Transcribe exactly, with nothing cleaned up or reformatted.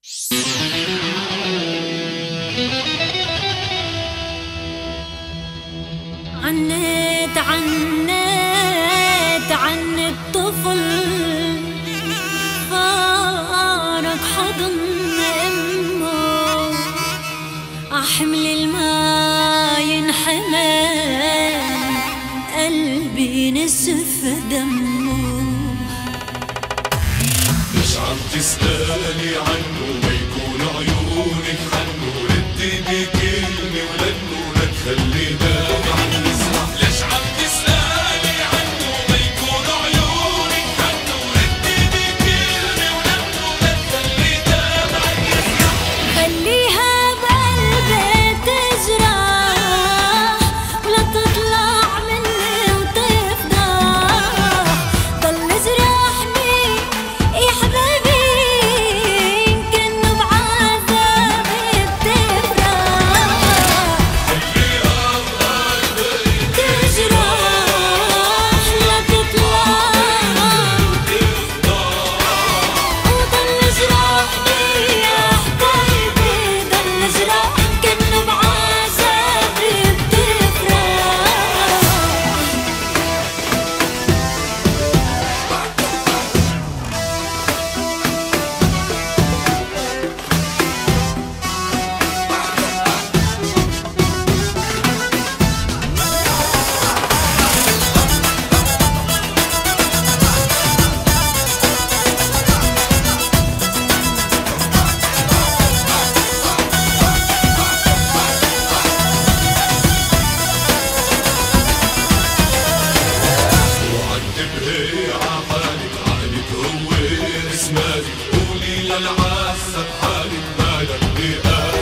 عنيت عنيت عن الطفل فارق حضن امه، احمل الماء ينحمل قلبي نسف دمه. مش عم تسألي عنه ما يكون عيونك حنه، ردي بكلمة ولنه لا تخلي دمع عن نسمع. ليش عم تسألي عنه ما يكون عيونك حنه، ردي بكلمة ولنه لا تخلي دمع عن نسمع. خليها بقلبي تجرح ولا تطلع مني وتفضح، ضل اجرحني يا حبيبي كأنه بعذابي بتفرح. خليها بقلبي تجرح لا تطلع وضل اجرحني يا حبيبي، ضل اجرح كأنه بعذابي بتفرح. وعتبهي عحالك، عقلك هو اسمالك، قولي للعاسة بحالك مالك بقى